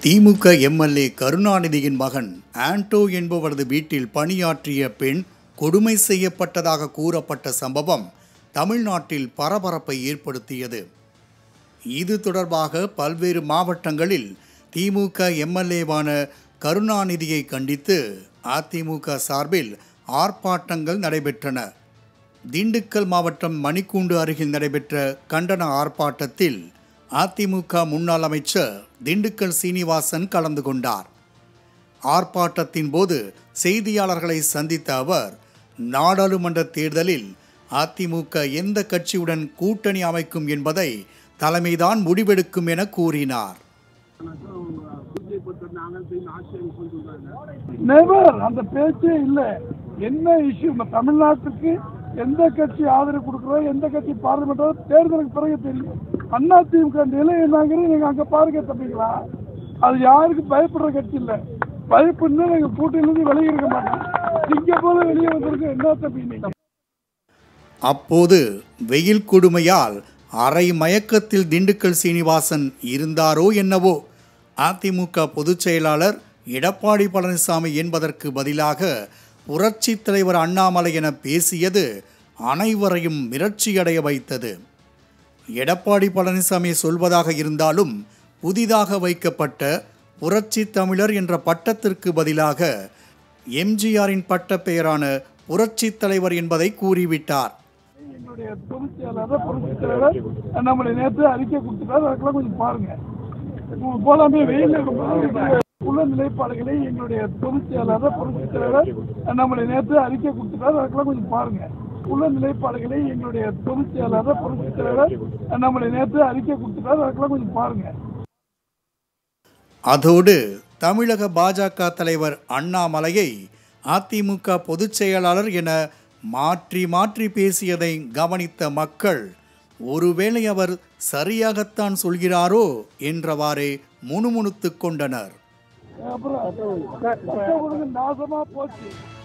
திமுக MLA கருணாநிதியின் மகன் ஆண்டோ என்பவரது வீட்டில் பணியாற்றிய பெண் கொடுமை செய்யப்பட்டதாக கூறப்பட்ட சம்பவம் தமிழ்நாட்டில் பரபரப்பை ஏற்படுத்தியது. இது தொடர்பாக பல்வேறு மாவட்டங்களில் திமுக எம்எல்ஏவான கருணாநிதியை கண்டித்து அதிமுக சார்பில் ஆர்ப்பாட்டங்கள் நடைபெற்றன. திண்டுக்கல் மாவட்டம் மணிக்கூண்டு அருகில் நடைபெற்ற கண்டன ஆர்ப்பாட்டத்தில் அதிமுக முன்னாள் அமைச்சர் திண்டுக்கல் சீனிவாசன் கலந்து கொண்டார். ஆர்ப்பாட்டத்தின் போது செய்தியாளர்களை சந்தித்த அவர், நாடாளுமன்ற தேர்தலில் அதிமுக எந்த கட்சியுடன் கூட்டணி அமைக்கும் என்பதை தலைமைதான் முடிவெடுக்கும் என கூறினார். அந்த பேச்சே இல்லை. என்ன இஷ்யூ, தமிழ்நாட்டுக்கு எந்த கட்சி ஆதரவு கொடுக்கிறோம், எந்த கட்சி பார்லிமெண்ட் தேர்தலுக்கு பிறகு தெரியும். அதிமுக நிலை என்னங்கிறது நீங்க அங்க பாருங்க தம்பிங்களா. அது யாருக்கு பயப்படுற கட்சி இல்லை. பயப்படுனா எங்க கூட்டிலிருந்து வெளியே இருக்க மாட்டோம். இங்க போல வெளியே வந்திருக்க என்ன தம்பி. அப்போது வெயில் கொடுமையால் அரை மயக்கத்தில் திண்டுக்கல் சீனிவாசன் இருந்தாரோ என்னவோ, அதிமுக பொதுச் செயலாளர் எடப்பாடி பழனிசாமி என்பதற்கு பதிலாக புரட்சி தலைவர் அண்ணாமலை என பேசியது அனைவரையும் மிரட்சியடைய வைத்தது. எடப்பாடி பழனிசாமி சொல்வதாக இருந்தாலும் புதிதாக வைக்கப்பட்ட புரட்சி தமிழர் என்ற பட்டத்திற்கு பதிலாக எம்ஜிஆரின் பட்ட பெயரான புரட்சி தலைவர் என்பதை கூறிவிட்டார். எங்களுடைய பொதுச் செயலாளர் புரட்சி தலைவர் அண்ணாமலை நேற்று அறிக்கை கொடுத்துட்டார். அதுக்கெல்லாம் கொஞ்சம் பாருங்க. போலாமே வெயில் உள்ள நிலைப்பாடுகளை எங்களுடைய பொதுச் செயலாளர் புரட்சி தலைவர் அண்ணாமலை நேற்று அறிக்கை கொடுத்துட்டார். அதுக்கெல்லாம் கொஞ்சம் பாருங்க. உள்ள நிலைப்பாடுகளை எங்களுடைய பொதுச் செயலாளர் புரட்சி தலைவர் அண்ணாமலை நேற்று அறிக்கை கொடுத்துட்டார். அதுக்கெல்லாம் கொஞ்சம் பாருங்க. அதோடு தமிழக பாஜக தலைவர் அண்ணாமலையை அதிமுக பொதுச் செயலாளர் என மாற்றி மாற்றி பேசியதை கவனித்த மக்கள், ஒருவேளை அவர் சரியாகத்தான் சொல்கிறாரோ என்றவாறே முணுமுணுத்துக் கொண்டனர். நாசமா போச்சு.